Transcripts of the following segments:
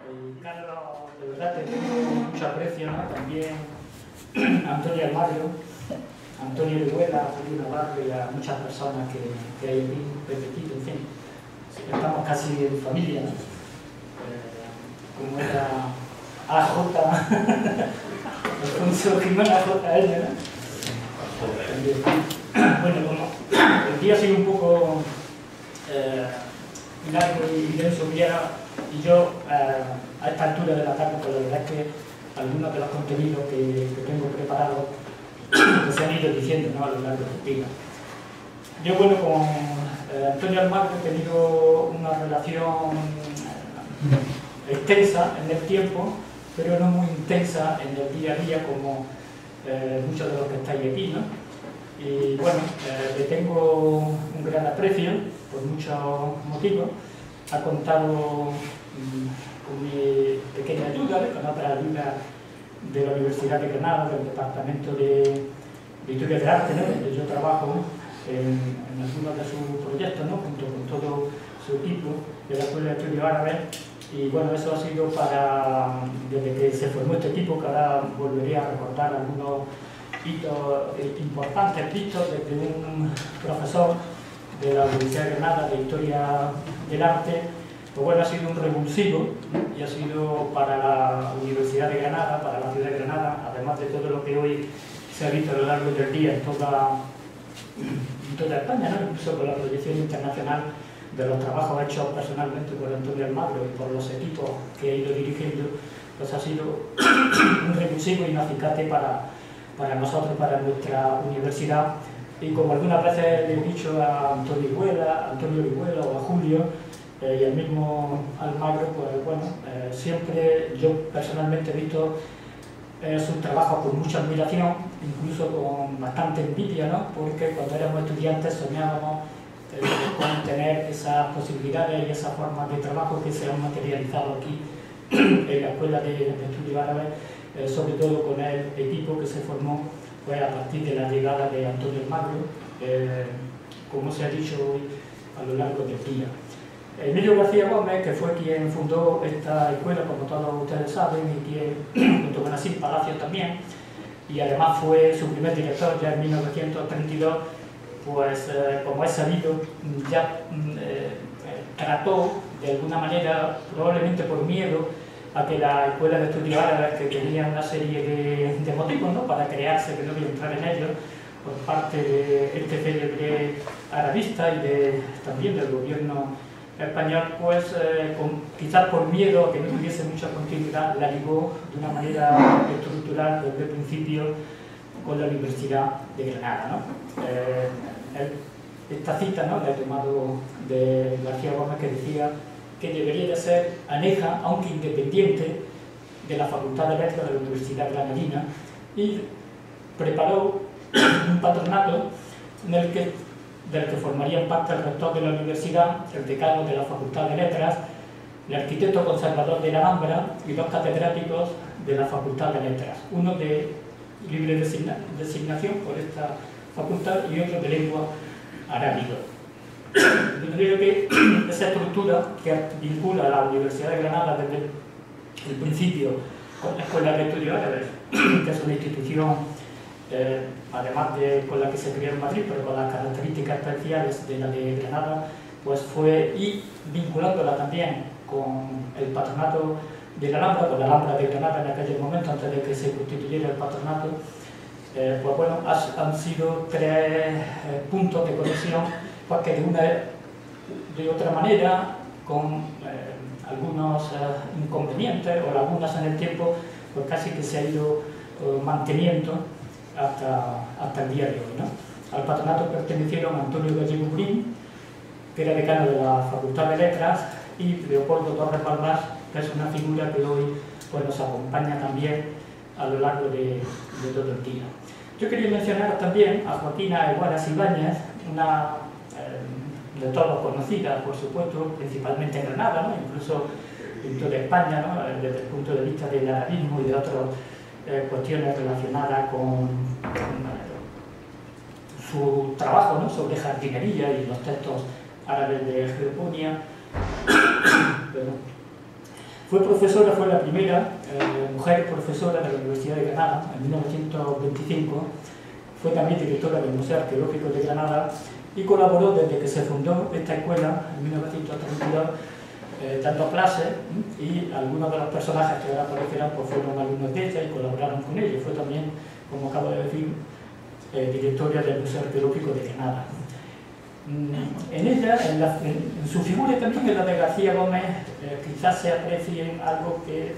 Carlos, de verdad te tengo mucho aprecio, ¿no? También Antonio Almagro, Antonio Orihuela, Julio Navarro y a muchas personas que hay aquí, repetido, en fin. Estamos casi en familia, ¿no? Como era AJ, Alfonso Jiménez AJL, ¿no? Bueno, como el día ha sido un poco largo y denso, y yo a esta altura de la tarde, pues la verdad es que algunos de los contenidos que tengo preparados que se han ido diciendo, ¿no?, a lo largo del día. Yo, bueno, con Antonio Almagro he tenido una relación extensa en el tiempo, pero no muy intensa en el día a día como muchos de los que estáis aquí, ¿no? Y bueno, le tengo un gran aprecio por muchos motivos. Ha contado con mi pequeña ayuda, con otra ayuda de la Universidad de Granada, del Departamento de Historia del Arte, ¿no?, donde yo trabajo en algunos de sus proyectos, ¿no?, junto con todo su equipo de la Escuela de Estudios Árabes. Y bueno, eso ha sido desde que se formó este equipo, que ahora volveré a recordar algunos hitos importantes vistos desde un profesor de la Universidad de Granada de Historia del Arte. Pues bueno, ha sido un revulsivo, ¿no?, y ha sido para la Universidad de Granada, para la ciudad de Granada, además de todo lo que hoy se ha visto a lo largo del día en toda España, ¿no?, incluso con la proyección internacional de los trabajos hechos personalmente por Antonio Almagro y por los equipos que he ido dirigiendo, pues ha sido un revulsivo y un acicate para nosotros, para nuestra universidad. Y como algunas veces le he dicho a Antonio Orihuela o a Julio y al mismo Almagro, pues bueno, siempre yo personalmente he visto sus trabajos con mucha admiración, incluso con bastante envidia, ¿no?, porque cuando éramos estudiantes soñábamos con tener esas posibilidades y esas formas de trabajo que se han materializado aquí en la Escuela de Estudios Árabes, sobre todo con el equipo que se formó pues a partir de la llegada de Antonio Almagro, como se ha dicho hoy a lo largo del día. Emilio García Gómez, que fue quien fundó esta escuela, como todos ustedes saben, y quien, junto con Asís Palacios también, y además fue su primer director ya en 1932, pues como es sabido, ya trató de alguna manera, probablemente por miedo, a que la Escuela de Estudios Árabes, que tenía una serie de motivos, ¿no?, para crearse, que no voy a entrar en ellos, por parte de este célebre arabista y también del gobierno español, pues quizás por miedo a que no tuviese mucha continuidad, la ligó de una manera estructural desde el principio con la Universidad de Granada, ¿no? Esta cita, ¿no?, la he tomado de García Gómez, que decía que debería de ser aneja, aunque independiente, de la Facultad de Letras de la Universidad Granadina, y preparó un patronato del que formarían parte el rector de la universidad, el decano de la Facultad de Letras, el arquitecto conservador de la Alhambra y dos catedráticos de la Facultad de Letras, uno de libre designación por esta facultad y otro de lengua arábiga. Yo creo que esa estructura que vincula a la Universidad de Granada desde el principio con la Escuela de Estudios Árabes, que es una institución, además con la que se creó en Madrid, pero con las características especiales de la de Granada, pues fue, y vinculándola también con el patronato de la Alhambra, con la Alhambra de Granada en aquel momento, antes de que se constituyera el patronato, pues bueno, han sido tres puntos de conexión, pues que de otra manera, con algunos inconvenientes o lagunas en el tiempo, pues casi que se ha ido manteniendo hasta el día de hoy, ¿no? Al patronato pertenecieron Antonio Gallego Burín, que era decano de la Facultad de Letras, y Leopoldo Torres Balbás, que es una figura que hoy pues, nos acompaña también a lo largo de todo el día. Yo quería mencionar también a Joaquina Eguaras Ibáñez, una de todos conocida, por supuesto, principalmente en Granada, ¿no?, incluso en toda España, ¿no?, desde el punto de vista del arabismo y de otras cuestiones relacionadas con su trabajo, ¿no?, sobre jardinería y los textos árabes de Geoponia. Fue profesora, fue la primera mujer profesora de la Universidad de Granada en 1925. Fue también directora del Museo Arqueológico de Granada y colaboró desde que se fundó esta escuela en 1932 dando clases, y algunos de los personajes que ahora aparecerán pues fueron alumnos de ella y colaboraron con ella. Fue también, como acabo de decir, directora del Museo Arqueológico de Granada. En ella, en su figura y también en la de García Gómez, quizás se aprecie algo que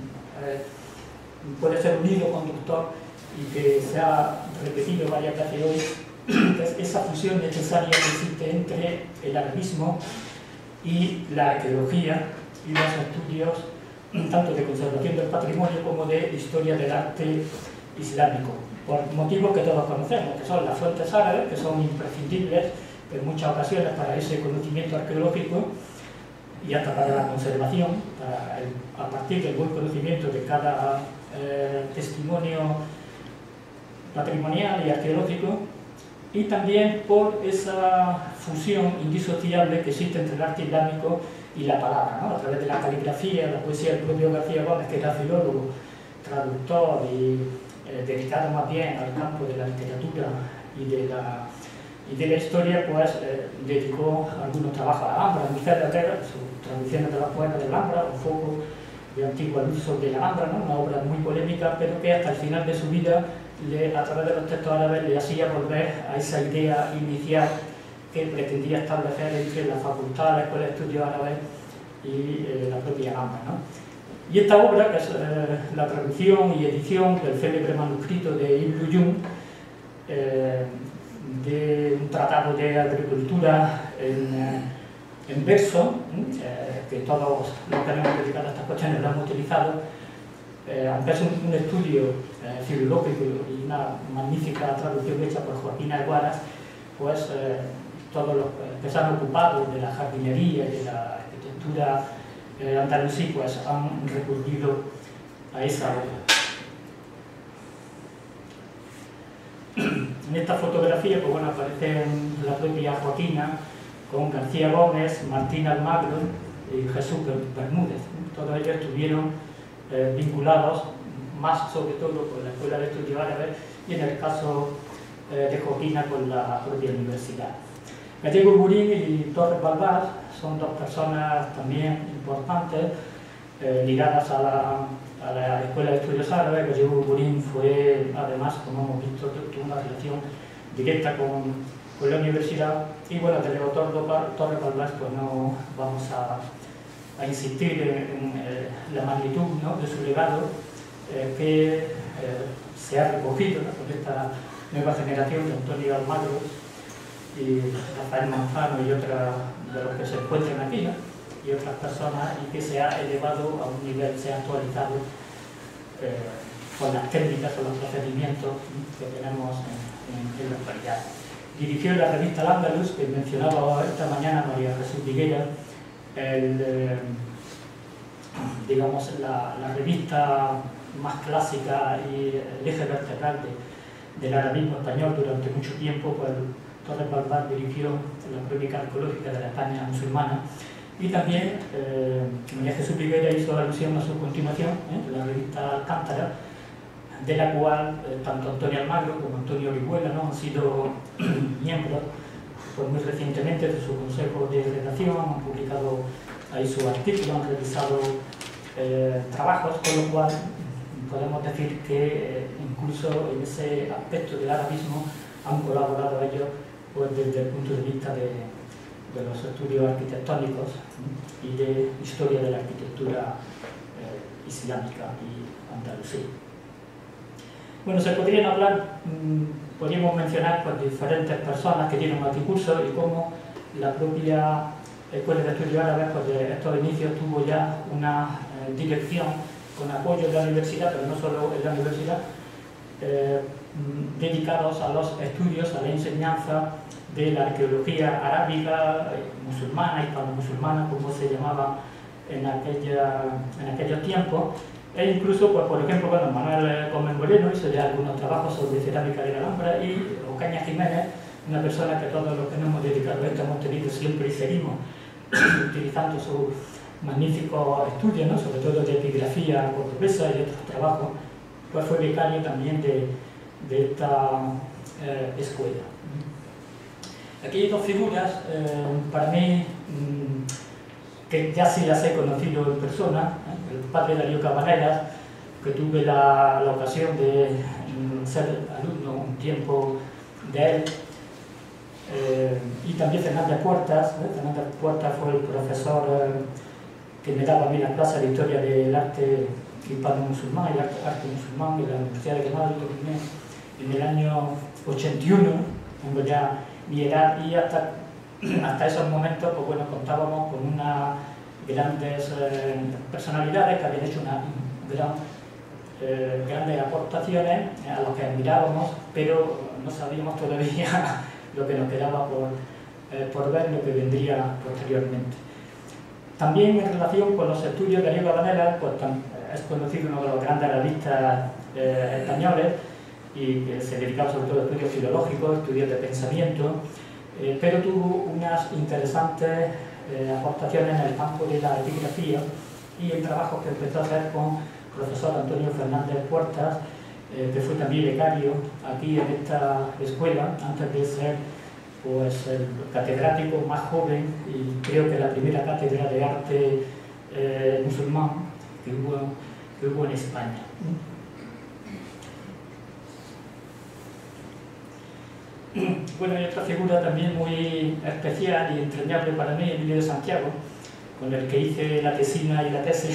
puede ser un hilo conductor y que se ha repetido varias veces hoy, que es esa fusión necesaria que existe entre el arabismo y la arqueología y los estudios tanto de conservación del patrimonio como de historia del arte islámico, por motivos que todos conocemos, que son las fuentes árabes, que son imprescindibles en muchas ocasiones para ese conocimiento arqueológico y hasta para la conservación, a partir del buen conocimiento de cada testimonio patrimonial y arqueológico, y también por esa fusión indisociable que existe entre el arte islámico y la palabra, ¿no? A través de la caligrafía, la poesía del propio García Gómez, que era filólogo, traductor y dedicado más bien al campo de la literatura y de la historia, pues dedicó algunos trabajos a la Alhambra, en Miquel de Otero, sus traducciones de los poemas de la Alhambra, un foco de antigua luz sobre la Alhambra, ¿no? Una obra muy polémica, pero que hasta el final de su vida, a través de los textos árabes, le hacía volver a esa idea inicial que pretendía establecer entre la facultad, la Escuela de Estudios Árabes y la propia Alhambra, ¿no? Y esta obra, que es la traducción y edición del célebre manuscrito de Ibn Luyún, de un tratado de agricultura en verso, que todos los que hemos dedicado a estas cuestiones lo hemos utilizado, aunque es un estudio filológico y una magnífica traducción hecha por Joaquín Alguaras, pues todos los que se han ocupado de la jardinería y de la arquitectura andalusí pues han recurrido a esa obra. En esta fotografía pues, bueno, aparecen la propia Joaquina con García Gómez, Martín Almagro y Jesús Bermúdez. Todos ellos estuvieron vinculados más sobre todo con la Escuela de Estudios Árabes y en el caso de Joaquina con la propia universidad. Gallego Burín y Torres Balbás son dos personas también importantes ligadas a la Escuela de Estudios Árabes. Gallego Burín fue, además, como hemos visto, tuvo una relación directa con la universidad, y bueno, de Leo Torres Balbás pues no vamos a insistir en la magnitud, ¿no?, de su legado que se ha recogido, ¿no?, por esta nueva generación de Antonio Almagro y Rafael Manzano y otros de los que se encuentran aquí, ¿no?, y otras personas, y que se ha elevado a un nivel, se ha actualizado con las técnicas o los procedimientos que tenemos en la actualidad. Dirigió la revista Al-Ándalus, que mencionaba esta mañana María Jesús Viguera, digamos, la revista más clásica y el eje vertebral del arabismo español durante mucho tiempo. Pues Torres Balbás dirigió la crónica arqueológica de la España musulmana, y también María Jesús Viguera hizo alusión a su continuación, la revista Alcántara, de la cual tanto Antonio Almagro como Antonio Orihuela, ¿no?, han sido miembros pues, muy recientemente de su consejo de redacción, han publicado ahí sus artículos, han realizado trabajos, con lo cual podemos decir que incluso en ese aspecto del arabismo han colaborado ellos pues, desde el punto de vista de los estudios arquitectónicos y de historia de la arquitectura islámica y andalusí. Bueno, se podrían hablar, podríamos mencionar pues, diferentes personas que tienen aquí cursos y cómo la propia Escuela de Estudios Árabes pues, de estos inicios tuvo ya una dirección con apoyo de la universidad, pero no solo en la universidad, dedicados a los estudios, a la enseñanza de la arqueología arábiga, musulmana, hispano-musulmana, como se llamaba en aquellos tiempos. E incluso, pues, por ejemplo, bueno, Manuel Gómez Moreno hizo ya algunos trabajos sobre cerámica de la Alhambra, y Ocaña Jiménez, una persona que todos los que nos hemos dedicado a esto hemos tenido siempre y seguimos utilizando su magníficos estudios, ¿no? Sobre todo de epigrafía cordobesa y otros trabajos, pues fue becario también de esta escuela. Aquí hay dos figuras, para mí, que ya sí las he conocido en persona, el padre Darío Cabanelas, que tuve la ocasión de ser alumno un tiempo de él, y también Fernández Puertas. Fernández Puertas fue el profesor que me daba a mí la clase de Historia del Arte hispano-musulmán, el arte musulmán, en la Universidad de Granada, en el año 81, tengo ya mi edad, y hasta esos momentos, pues bueno, contábamos con unas grandes personalidades que habían hecho grandes aportaciones a los que admirábamos, pero no sabíamos todavía lo que nos quedaba por ver, lo que vendría posteriormente. También en relación con los estudios de Darío Cabanelas, pues es conocido uno de los grandes realistas españoles, y que se dedicaba sobre todo a estudios filológicos, estudios de pensamiento, pero tuvo unas interesantes aportaciones en el campo de la epigrafía y en trabajos que empezó a hacer con el profesor Antonio Fernández Puertas, que fue también becario aquí en esta escuela, antes de ser pues, el catedrático más joven, y creo que la primera cátedra de arte musulmán que hubo en España. Bueno, hay otra figura también muy especial y entrañable para mí, Emilio de Santiago, con el que hice la tesina y la tesis.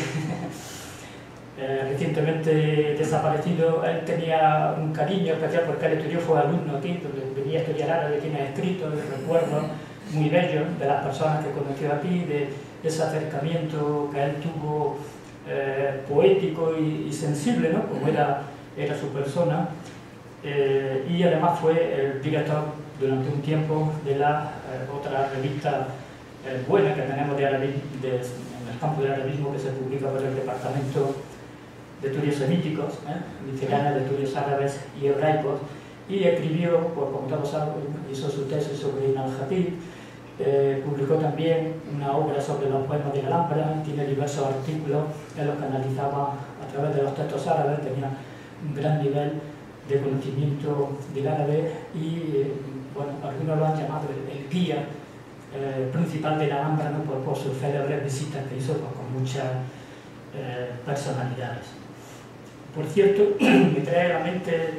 Recientemente desaparecido. Él tenía un cariño especial porque él estudió, fue alumno aquí, donde venía a estudiar árabe, tiene escritos, recuerdos muy bellos de las personas que conoció aquí, de ese acercamiento que él tuvo poético y sensible, ¿no? Como era su persona. Y además fue el director durante un tiempo de la otra revista buena que tenemos de arabismo, en el campo del arabismo, que se publica por el Departamento de Estudios Semíticos, Miscelánea de Estudios Árabes y Hebraicos, y escribió, pues, como todos saben, hizo su tesis sobre Ibn al-Jatib, publicó también una obra sobre los poemas de la Alhambra, tiene diversos artículos en los que analizaba a través de los textos árabes, tenía un gran nivel de conocimiento del árabe y, bueno, algunos lo han llamado el guía principal de la Alhambra, ¿no? por sus célebres visitas que hizo, pues, con muchas personalidades. Por cierto, me trae a la mente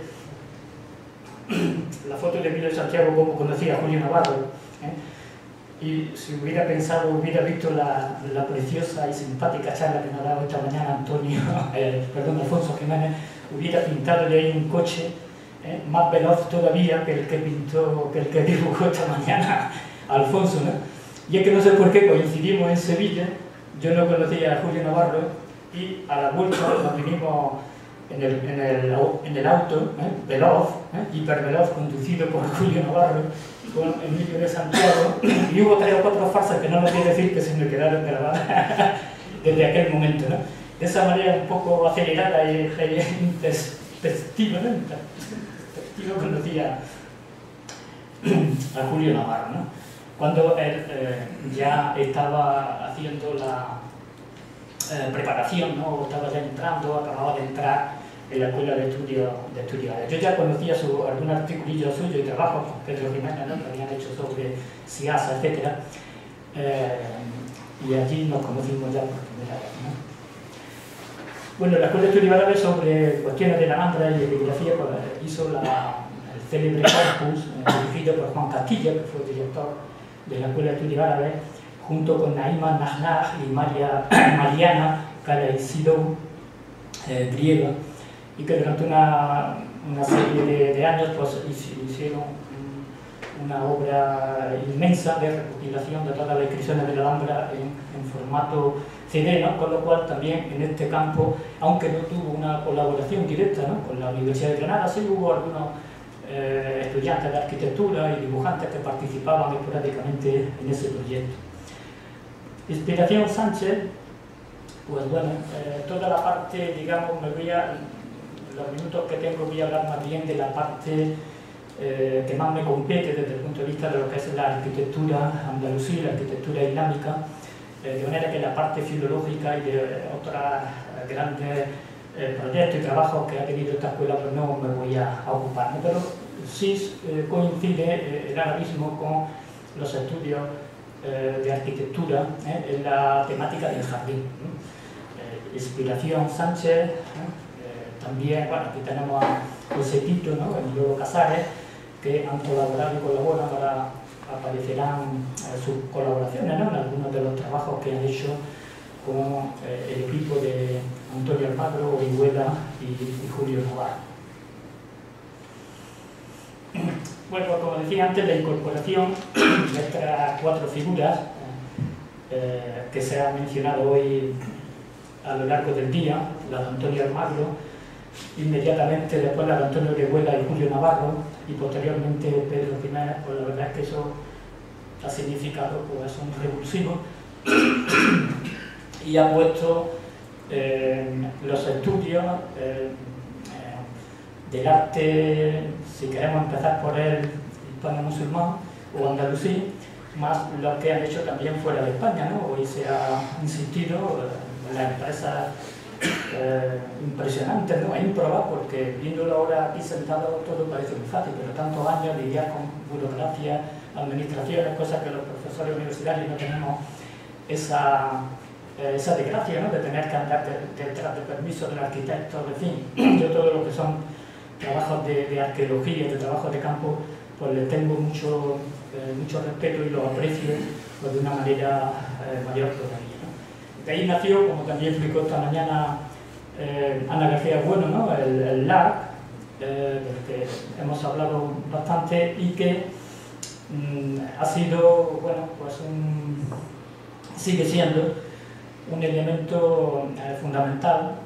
la foto de Emilio de Santiago, como conocía a Julio Navarro, y si hubiera pensado, hubiera visto la preciosa y simpática charla que nos ha dado esta mañana Alfonso Jiménez, hubiera pintado de ahí un coche más veloz todavía que el que dibujó esta mañana Alfonso, ¿no? Y es que no sé por qué coincidimos en Sevilla, yo no conocía a Julio Navarro, y a la vuelta nos vinimos en el auto, veloz, hiperveloz, conducido por Julio Navarro, con Emilio de Santiago, y hubo 3 o 4 farsas que no lo quiero decir, que se me quedaron grabadas desde aquel momento, ¿no? De esa manera un poco acelerada y intempestiva, ¿no? Conocía a Julio Navarro, ¿no? Cuando él ya estaba haciendo la preparación, ¿no? Estaba ya entrando, acababa de entrar en la escuela de estudios. Yo ya conocía algún articulillo suyo y trabajos con Pedro Jiménez, ¿no? Que habían hecho sobre Siasa, etc. Y allí nos conocimos ya por primera vez, ¿no? Bueno, la Escuela de Estudios Árabes, sobre cuestiones de la Alhambra y epigrafía, pues, hizo el célebre corpus dirigido por Juan Castilla, que fue el director de la Escuela de Estudios Árabes, junto con Naima Nahnach y Mariana Karaizidou, griega, y que durante una serie de años, pues, hicieron una obra inmensa de recopilación de todas las inscripciones de la Alhambra en formato CD, ¿no? Con lo cual también en este campo, aunque no tuvo una colaboración directa, ¿no? Con la Universidad de Granada, sí hubo algunos estudiantes de arquitectura y dibujantes que participaban esporádicamente en ese proyecto. Inspiración Sánchez, pues bueno, toda la parte, digamos, los minutos que tengo voy a hablar más bien de la parte que más me compete desde el punto de vista de lo que es la arquitectura andalusí, la arquitectura islámica, de manera que la parte filológica y de otros grandes proyectos y trabajos que ha tenido esta escuela pues no me voy a ocupar, ¿no? Pero sí coincide el arabismo con los estudios de arquitectura en la temática del jardín. Inspiración Sánchez, también, bueno, aquí tenemos a José Tito, ¿no? El Lolo Casares, que han colaborado y colaboran. Ahora aparecerán sus colaboraciones, ¿no? En algunos de los trabajos que han hecho con el equipo de Antonio Almagro, Orihuela y Julio Navarro. Bueno, pues como decía antes, la incorporación de estas 4 figuras que se han mencionado hoy a lo largo del día, la de Antonio Almagro, inmediatamente después la de Antonio Orihuela y Julio Navarro, y posteriormente Pedro Jiménez, pues la verdad es que eso ha significado pues, un revulsivo y ha puesto los estudios del arte, si queremos empezar por el hispano-musulmán o andalusí, más lo que han hecho también fuera de España, ¿no? Hoy se ha insistido en las empresas impresionantes, ¿no? Improba, porque viéndolo ahora aquí sentado todo parece muy fácil, pero tantos años lidiar con burocracia, administraciones, cosas que los profesores universitarios no tenemos esa desgracia, ¿no? De tener que andar detrás de permisos del arquitecto, en fin. Yo todo lo que son trabajos de arqueología, de trabajos de campo, pues le tengo mucho respeto y lo aprecio pues, de una manera mayor todavía, ¿no? De ahí nació, como también explicó esta mañana Ana García Bueno, ¿no? el LARC, del que hemos hablado bastante y que ha sido, bueno, pues sigue siendo un elemento fundamental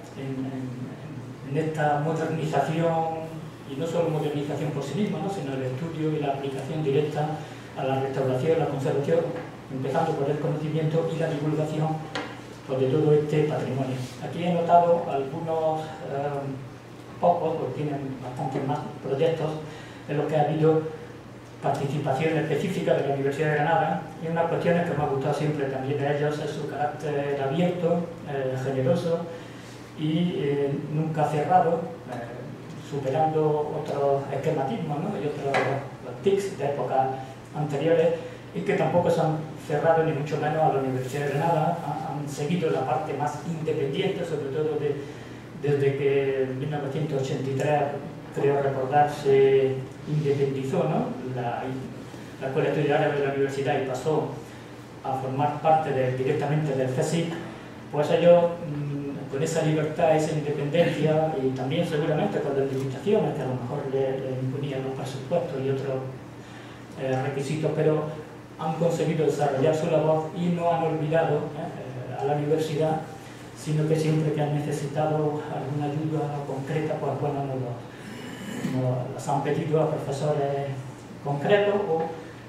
en esta modernización, y no solo modernización por sí misma, ¿no? Sino el estudio y la aplicación directa a la restauración, la conservación, empezando por el conocimiento y la divulgación pues, de todo este patrimonio. Aquí he notado algunos pocos, porque tienen bastantes más proyectos, en los que ha habido participación específica de la Universidad de Granada, y unas cuestiones que me ha gustado siempre también de ellos es su carácter abierto, generoso y nunca cerrado, superando otros esquematismos, ¿no? Y otros tics de épocas anteriores, y que tampoco se han cerrado ni mucho menos a la Universidad de Granada. Han seguido la parte más independiente, sobre todo desde que en 1983, creo recordar, se independizó, ¿no? la Escuela de Estudios Árabes de la Universidad y pasó a formar parte directamente del CSIC. Pues ellos, con esa libertad, esa independencia, y también seguramente con las limitaciones que a lo mejor le imponían los presupuestos y otros requisitos, pero han conseguido desarrollar su labor y no han olvidado a la universidad, sino que siempre que han necesitado alguna ayuda concreta, pues bueno, nos han pedido a profesores concretos o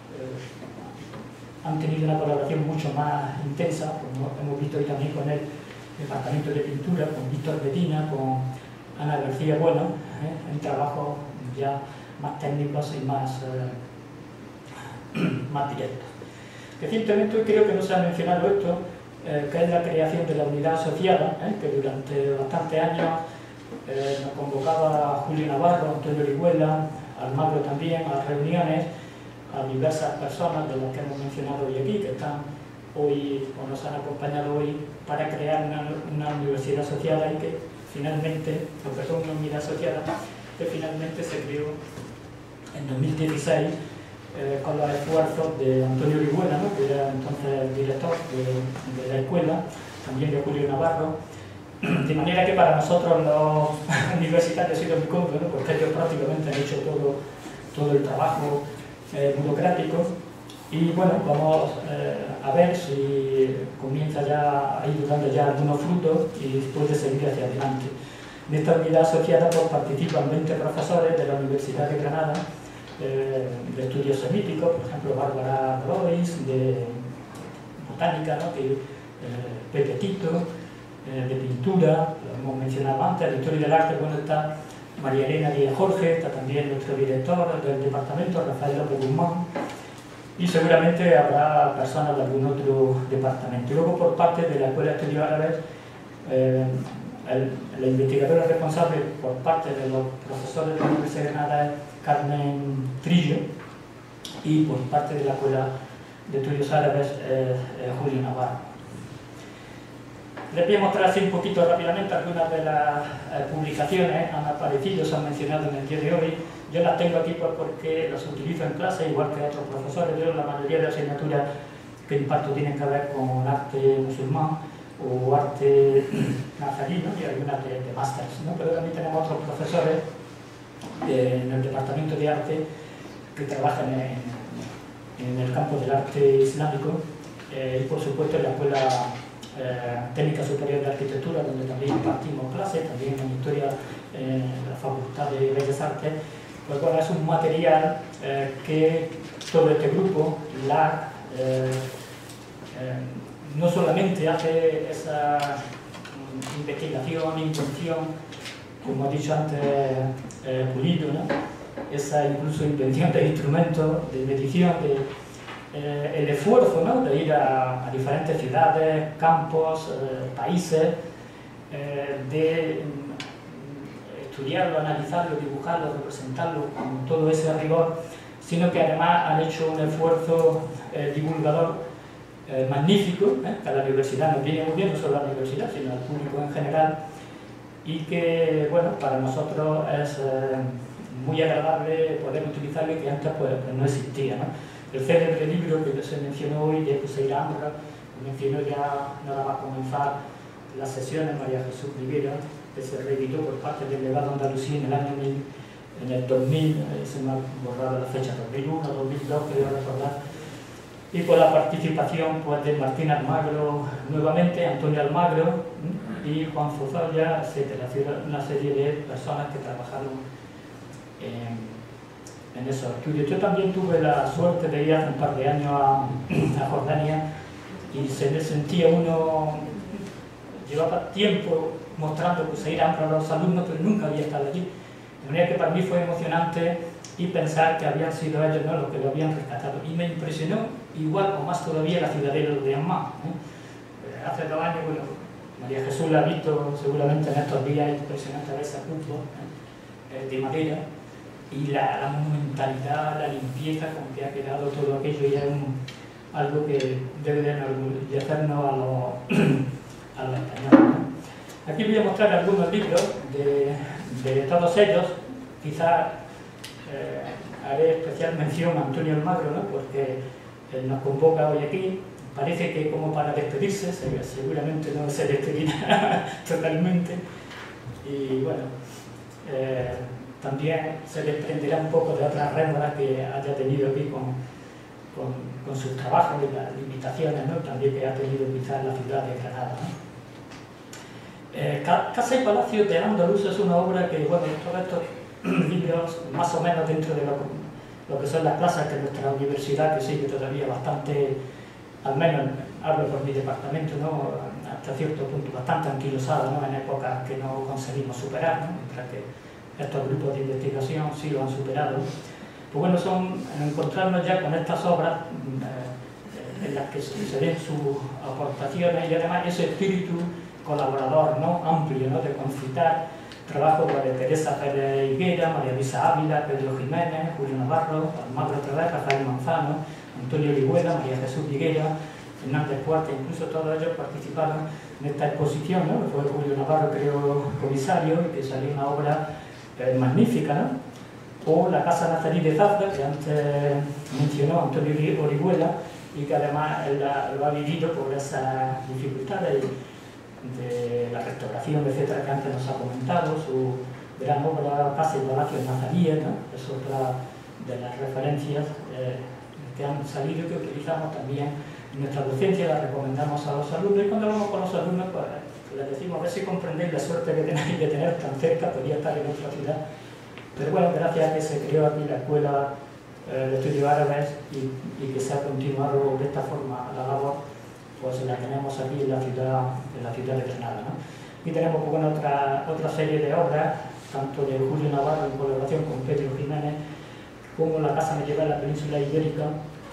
han tenido una colaboración mucho más intensa, como hemos visto hoy también con el Departamento de Pintura, con Víctor Medina, con Ana García Bueno, en trabajos ya más técnicos y más directos. Recientemente creo que no se ha mencionado esto, que es la creación de la unidad asociada, que durante bastantes años nos convocaba Julio Navarro, Antonio Orihuela, Almagro también, a reuniones, a diversas personas de las que hemos mencionado hoy aquí, que están hoy o nos han acompañado hoy, para crear una universidad asociada y que finalmente, una unidad asociada que finalmente se creó en 2016 con los esfuerzos de Antonio Orihuela, ¿no? Que era entonces el director de la escuela, también de Julio Navarro, de manera que para nosotros los universitarios ha sido muy cómodo, ¿no? Porque ellos prácticamente han hecho todo el trabajo burocrático. Y bueno, vamos a ver si comienza ya a ir dando ya algunos frutos y puede seguir hacia adelante. En esta unidad asociada pues, participan 20 profesores de la Universidad de Granada, de estudios semíticos, por ejemplo Bárbara Royce, de botánica, ¿no? Pepe Tito, de pintura, lo hemos mencionado antes, de historia del arte. Bueno, está María Elena Díaz Jorge, está también nuestro director del departamento, Rafael López Guzmán, y seguramente habrá personas de algún otro departamento. Y luego, por parte de la Escuela de Estudios Árabes, la investigadora responsable por parte de los profesores de la Universidad de Granada es Carmen Trillo, y por parte de la Escuela de Estudios Árabes Julio Navarro. Les voy a mostrar así un poquito rápidamente algunas de las publicaciones han aparecido, se han mencionado en el día de hoy. Yo las tengo aquí porque las utilizo en clase, igual que otros profesores. Yo la mayoría de asignaturas que imparto tienen que ver con arte musulmán o arte nazarí, ¿no? Y algunas de másteres, ¿no? Pero también tenemos otros profesores en el departamento de arte que trabajan en el campo del arte islámico, y por supuesto en la Escuela Técnica Superior de Arquitectura, donde también impartimos clases, también en Historia en la Facultad de Bellas Artes. Pues bueno, es un material que todo este grupo, LAC, no solamente hace esa investigación, invención, como ha dicho antes Pulido, ¿no? Esa incluso invención de instrumentos, de medición, el esfuerzo, ¿no? De ir a diferentes ciudades, campos, países, de estudiarlo, analizarlo, dibujarlo, representarlo con todo ese rigor, sino que además han hecho un esfuerzo divulgador magnífico, que a la universidad nos viene muy bien, no solo a la universidad, sino al público en general, y que, bueno, para nosotros es muy agradable poder utilizarlo y que antes pues no existía, ¿no? El célebre libro que se mencionó hoy de Hussein Amra, mencionó ya nada más comenzar las sesiones María Jesús Rivera, que se reeditó por parte del Legado Andalusí en el año en el 2000, se me ha borrado la fecha, 2001, 2002, creo recordar, y con la participación pues, de Martín Almagro nuevamente, Antonio Almagro y Juan Zozoya, etcétera, una serie de personas que trabajaron en esos estudios. Yo también tuve la suerte de ir hace un par de años a Jordania y se le sentía uno, llevaba tiempo mostrando que se irán para los alumnos, pero nunca había estado allí. De manera que para mí fue emocionante y pensar que habían sido ellos, ¿no?, los que lo habían rescatado. Y me impresionó igual o más todavía la ciudadela de Ammán. Hace 2 años, bueno, María Jesús la ha visto seguramente en estos días, impresionante ver ese punto de madera y la monumentalidad, la limpieza con que ha quedado todo aquello, y es algo que debe de enorgullecernos a los españoles, ¿no? Aquí voy a mostrar algunos libros de todos ellos. Quizás haré especial mención a Antonio Almagro, ¿no?, porque él nos convoca hoy aquí. Parece que como para despedirse, seguramente no se despedirá totalmente. Y bueno, también se desprenderá un poco de otras rémoras que haya tenido aquí con sus trabajos y las limitaciones, ¿no?, también que ha tenido quizás la ciudad de Granada, ¿no? Casa y Palacio de Andaluz es una obra que, bueno, todos estos libros, más o menos dentro de lo que son las plazas que nuestra universidad, que sigue todavía bastante, al menos hablo por mi departamento, ¿no?, hasta cierto punto bastante anquilosada, ¿no?, en épocas que no conseguimos superar, ¿no?, mientras que estos grupos de investigación sí lo han superado. Pues bueno, son encontrarnos ya con estas obras en las que se ven sus aportaciones y además ese espíritu colaborador, ¿no?, amplio, ¿no?, de concitar trabajo de Teresa Pérez Higuera, María Luisa Ávila, Pedro Jiménez, Julio Navarro, Almagro otra vez, Rafael Manzano, Antonio Orihuela, María Jesús Higuera, Fernández Cuarta, incluso todos ellos participaron en esta exposición, ¿no?, que fue Julio Navarro, creo, comisario, y que salió una obra magnífica, ¿no?, o la Casa Nazarí de Zafra, que antes mencionó Antonio Orihuela, y que además él lo ha vivido por esas dificultades de la restauración, etcétera, que antes nos ha comentado. Su gran obra Casa y Palacio Nazaríes, ¿no?, es otra de las referencias que han salido y que utilizamos también en nuestra docencia, la recomendamos a los alumnos, y cuando hablamos con los alumnos pues les decimos a ver si comprendéis la suerte que tenéis de tener tan cerca, podría estar en otra ciudad, pero bueno, gracias a que se creó aquí la Escuela de Estudios Árabes y que se ha continuado de esta forma la labor, pues la tenemos aquí en la ciudad de Granada, ¿no? Y tenemos pues, bueno, otra serie de obras, tanto de Julio Navarro en colaboración con Pedro Jiménez, como la Casa Medieval en la Península Ibérica,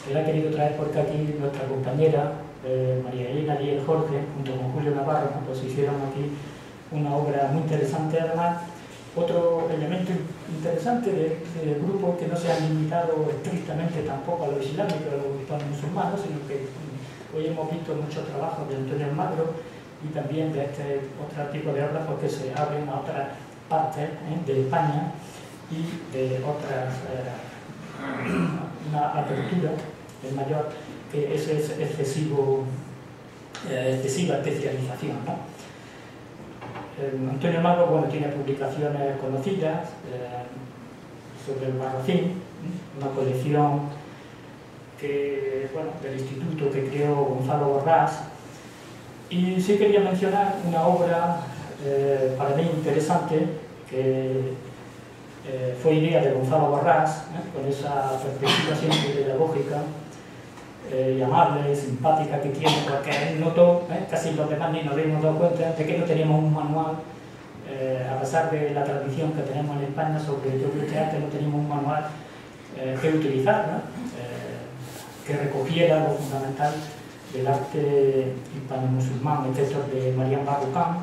Él ha querido traer porque aquí nuestra compañera María Elena Díez Jorge, junto con Julio Navarro, pues hicieron aquí una obra muy interesante. Además, otro elemento interesante del grupo es que no se han limitado estrictamente tampoco a lo islámico, a los hispanos musulmanes, sino que hoy hemos visto muchos trabajos de Antonio Almagro y también de este otro tipo de obras, porque se abren a otras partes de España y de otras, una apertura mayor que es excesiva especialización, ¿no? Antonio Almagro, bueno, tiene publicaciones conocidas sobre el Barracín, una colección que, bueno, del instituto que creó Gonzalo Borrás. Y sí quería mencionar una obra para mí interesante que fue idea de Gonzalo Borrás, con esa perspectiva siempre pedagógica y amable, simpática que tiene, porque él notó, casi los demás ni nos habíamos dado cuenta, de que no teníamos un manual, a pesar de la tradición que tenemos en España sobre el propio teatro, no teníamos un manual que utilizar, ¿no? Que recogiera lo fundamental del arte hispano-musulmán, textos de Marián Barrucán,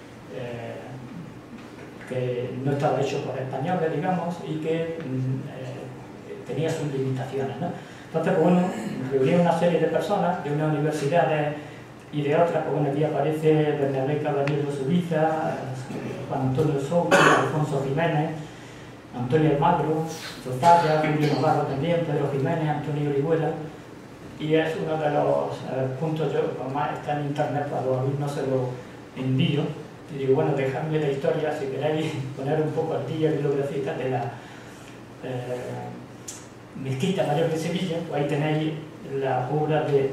que no estaba hecho por españoles, digamos, y que tenía sus limitaciones, ¿no? Entonces, pues bueno, reuní una serie de personas de unas universidades y de otras, pues bueno, aquí aparece Bernabé Caballero Subiza, Juan Antonio Souto, Alfonso Jiménez, Antonio Almagro, Tozaya, Julio Navarro también, Pedro Jiménez, Antonio Orihuela, y es uno de los puntos, yo, además está en internet, para los alumnos se lo envío, y digo, bueno, dejadme la historia, si queréis poner un poco al día bibliográfica de la Mezquita Mayor de Sevilla, pues ahí tenéis la obra de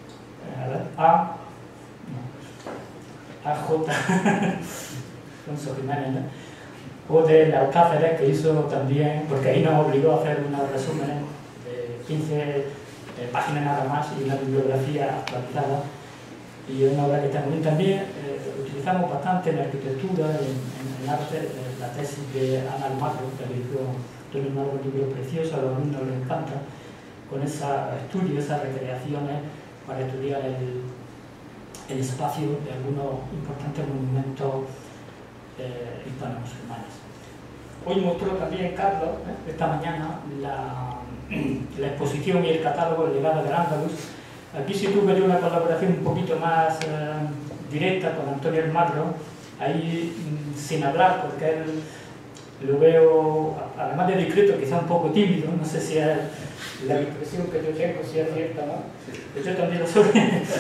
A.J. Alfonso Jiménez, ¿no? O de la Alcáceres, que hizo también, porque ahí nos obligó a hacer unos resúmenes de 15 páginas nada más y una bibliografía actualizada, y es una obra que también utilizamos bastante en arquitectura, en arte, la tesis de Ana Almagro, que realizó un libro precioso, a los alumnos les encanta, con ese estudio, esas recreaciones para estudiar el espacio de algunos importantes monumentos hispano-musulmanes. Hoy mostró también Carlos, esta mañana, la exposición y el catálogo del legado del Andaluz. Aquí sí tuve yo una colaboración un poquito más directa con Antonio Almagro, ahí sin hablar, porque él lo veo, además de discreto, quizá un poco tímido, no sé si es la impresión que yo tengo, si es cierta, ¿no? Yo también lo soy.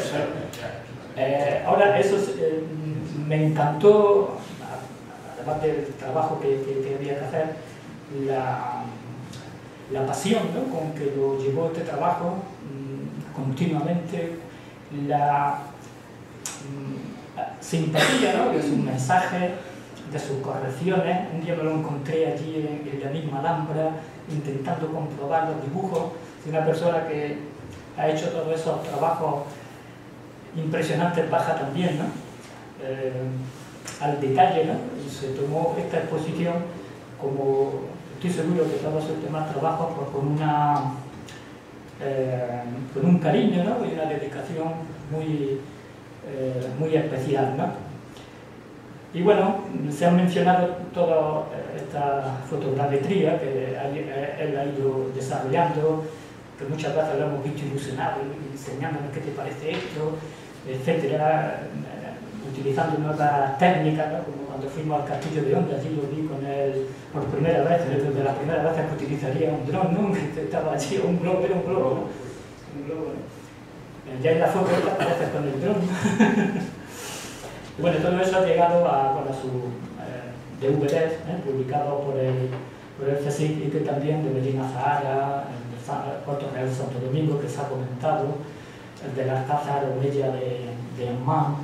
Ahora, eso me encantó, además del trabajo que había que hacer, la pasión, ¿no?, con que lo llevó este trabajo continuamente, la simpatía, ¿no?, de sus mensajes, de sus correcciones. Un día me lo encontré allí en la misma Alhambra, intentando comprobar los dibujos de una persona que ha hecho todos esos trabajos impresionantes, baja también, ¿no?, al detalle, ¿no?, y se tomó esta exposición como, estoy seguro que todos sus demás trabajos, pues con un cariño, ¿no?, y una dedicación muy especial, ¿no? Y bueno, se han mencionado toda esta fotogrametría que él ha ido desarrollando, que muchas veces lo hemos visto ilusionado, enseñándonos qué te parece esto, etcétera, utilizando nuevas técnicas, ¿no?, como cuando fuimos al Castillo de Onda, allí lo vi con él por primera vez, desde la primera vez que utilizaría un dron, ¿no?, que estaba allí, un globo, era un globo, ¿no? Un globo, ¿no? Ya en la foto aparece con el dron. Bueno, todo eso ha llegado a su DVDs, publicado por el CSIC, y que también de Medina Zahara, el Puerto Real Santo Domingo, que se ha comentado, el de la Alcázar Omeya de Amman,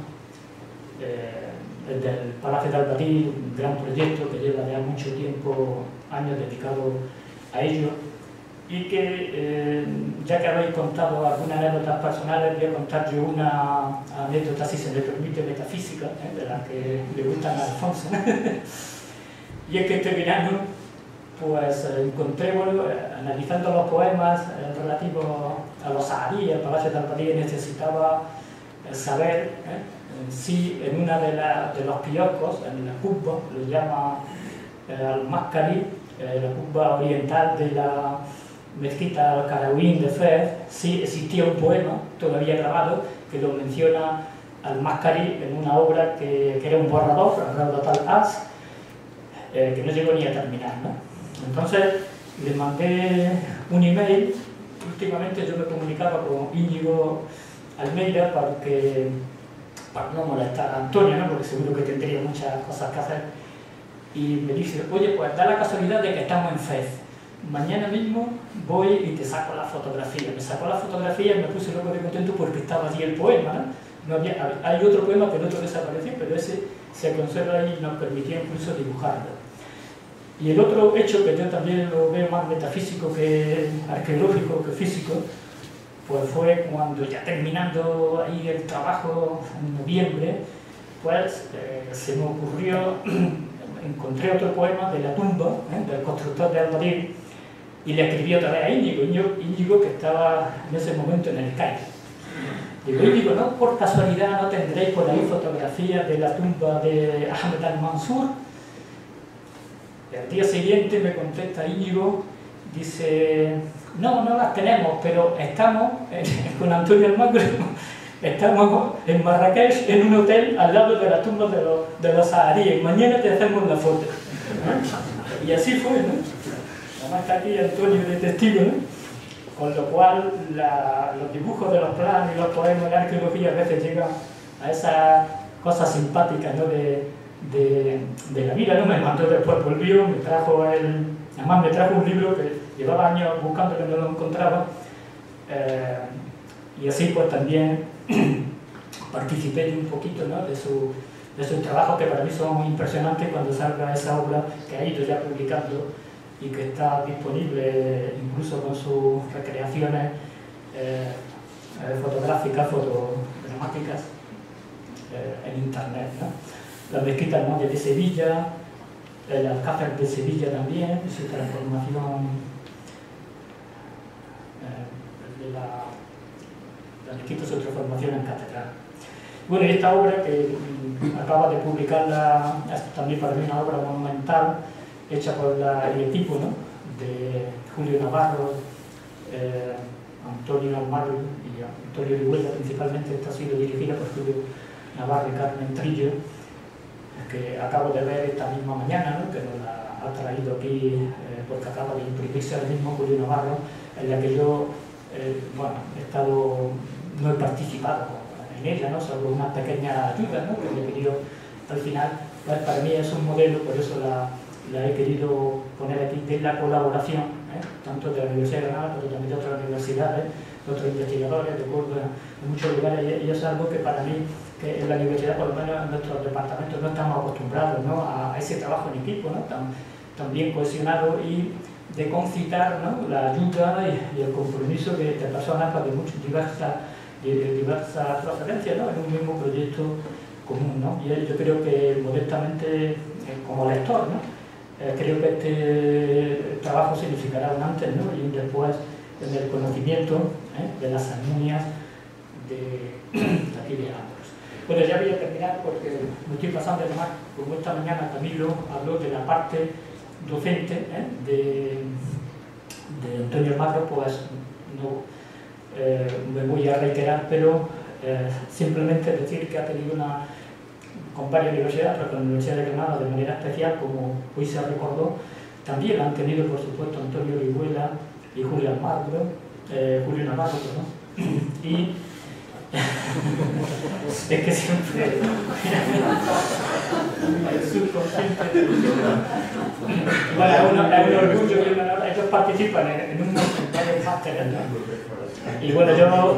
el del Palacio de Albarí, un gran proyecto que lleva ya mucho tiempo, años dedicado a ello, y que, ya que habéis contado algunas anécdotas personales, voy a contar yo una anécdota, si se me permite, metafísica, de la que le gustan a Alfonso. Y es que este verano, pues encontré, bueno, analizando los poemas relativos a los saharíes, el Palacio de Almadía, necesitaba saber si en una de los kioscos, en la Qubba, lo llama al-Makkari, la Qubba oriental de la mezquita al-Qarawin de Fez, si existía un poema todavía grabado que lo menciona al-Makkari en una obra que era un borrador, Rawdat al-As, que no llegó ni a terminar, ¿no? Entonces le mandé un email. Últimamente yo me comunicaba con Íñigo Almeida para no molestar a Antonio, ¿no? Porque seguro que tendría muchas cosas que hacer, y me dice: oye, pues da la casualidad de que estamos en Fez, mañana mismo voy y te saco la fotografía. Me sacó la fotografía y me puse loco de contento porque estaba allí el poema, ¿no? Hay otro poema que el otro desapareció, pero ese se conserva ahí y nos permitió incluso dibujarlo. Y el otro hecho, que yo también lo veo más metafísico que arqueológico que físico, pues fue cuando, ya terminando ahí el trabajo en noviembre, pues se me ocurrió, encontré otro poema de la tumba del constructor de Almadía, y le escribí otra vez a Íñigo, que estaba en ese momento en el Cairo. Digo: Íñigo, ¿no por casualidad no tendréis por ahí fotografías de la tumba de Ahmed al-Mansur? El día siguiente me contesta Íñigo, dice: no las tenemos, pero estamos con Antonio Almagro, estamos en Marrakech en un hotel al lado de la tumba de los saharíes, mañana te hacemos la foto. Y así fue, ¿no? Además está aquí Antonio de testigo, ¿no? Con lo cual los dibujos de los planos y los poemas de la arqueología a veces llegan a esas cosas simpáticas, ¿no? de la vida, ¿no? Me mandó, después volvió, además me trajo un libro que llevaba años buscando, que no lo encontraba, y así pues también participé un poquito, ¿no? de sus trabajos, que para mí son muy impresionantes, cuando salga esa obra que ha ido ya publicando y que está disponible incluso con sus recreaciones fotográficas, fotogramáticas en internet, ¿no? La mezquita Almohade de Sevilla, el Alcázar de Sevilla también, su transformación, la mezquita, su transformación en catedral. Bueno, y esta obra que acaba de publicarla, también para mí una obra monumental, hecha por el equipo, ¿no? De Julio Navarro, Antonio Almagro y Antonio Orihuela, principalmente. Esta ha sido dirigida por Julio Navarro y Carmen Trillo, que acabo de ver esta misma mañana, ¿no? Que nos la ha traído aquí, porque acaba de imprimirse el mismo Julio Navarro, en la que yo no he participado en ella, ¿no? Solo una pequeña ayuda, ¿no? Que le he querido al final. Pues para mí es un modelo, por eso la he querido poner aquí, de la colaboración, tanto de la Universidad de Granada, pero también de otras universidades, de otros investigadores, de Córdoba, de muchos lugares, y es algo que para mí, que en la universidad, por lo menos en nuestros departamentos, no estamos acostumbrados, ¿no? a ese trabajo en equipo, ¿no? tan bien cohesionado, y de concitar, ¿no? La ayuda y el compromiso de personas de diversas procedencias, ¿no? En un mismo proyecto común, ¿no? Y yo creo que modestamente, como lector, ¿no? Creo que este trabajo significará un antes, ¿no? Y un después en el conocimiento de las armonías de aquí de Ambros. Bueno, ya voy a terminar porque me estoy pasando, además, como esta mañana Camilo habló de la parte docente de Antonio Almagro, pues no me voy a reiterar, pero simplemente decir que ha tenido con varias universidades, pero con la Universidad de Granada de manera especial, como hoy se recordó, también han tenido, por supuesto, Antonio Orihuela y Julio Navarro, perdón, y es que siempre el subconsciente, bueno, es un orgullo y un honor. Ellos participan en varios másteres, ¿no? Y bueno, yo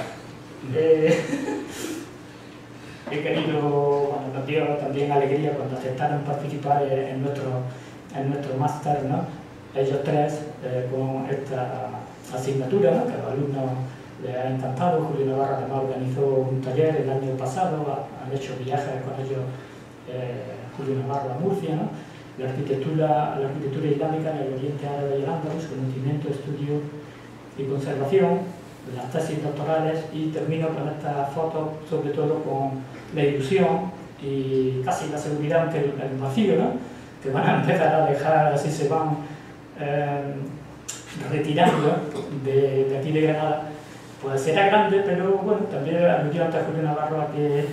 he querido, nos dio también alegría cuando aceptaron participar en nuestro máster, ¿no? Ellos tres, con esta asignatura, ¿no? Que a los alumnos les ha encantado. Julio Navarro además organizó un taller el año pasado, han hecho viajes con ellos, Julio Navarro a Murcia, ¿no? La arquitectura islámica en el Oriente Árabe y el Andalus, conocimiento, estudio y conservación. las tesis doctorales, y termino con esta foto, sobre todo con la ilusión y casi la seguridad ante el vacío, ¿no? Que van a empezar a dejar, así se van retirando de aquí de Granada. Pues será grande, pero bueno, también aludió antes Julio Navarro a que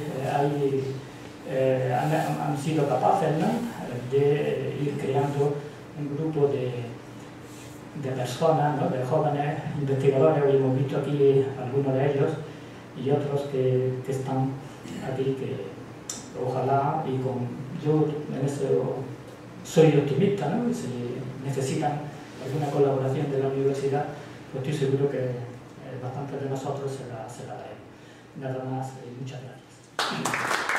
han sido capaces, ¿no?, de ir creando un grupo de personas, ¿no?, de jóvenes investigadores. Hoy hemos visto aquí algunos de ellos y otros que están aquí, que ojalá, y yo en eso soy optimista, ¿no?, y si necesitan alguna colaboración de la universidad, pues estoy seguro que bastante de nosotros se la daremos. Nada más, y muchas gracias.